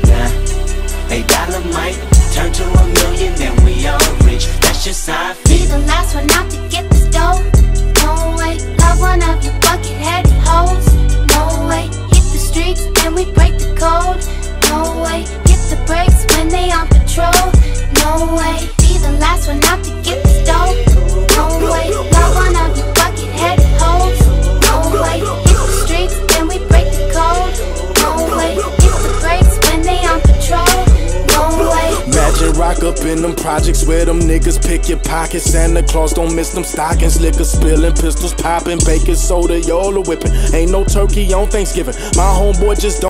Yeah, $8 might turn to $1 million, then we all rich. That's just how I feel. Be the last one out to get this dough. No way, love one of you bucket-headed hoes. No way, hit the streets and we break the code. No way, hit the brakes when they on patrol. No way, be the last one out to get this dough. No way, love one of you bucket-headed hoes. No way, hit the streets and we break the code. No way, hit the brakes when they on patrol. No way. Imagine rock up in them projects where them niggas pick your pockets. Santa Claus don't miss them stockings. Liquor spilling, pistols popping, baking soda, Yola whipping. Ain't no turkey on Thanksgiving. My homeboy just don't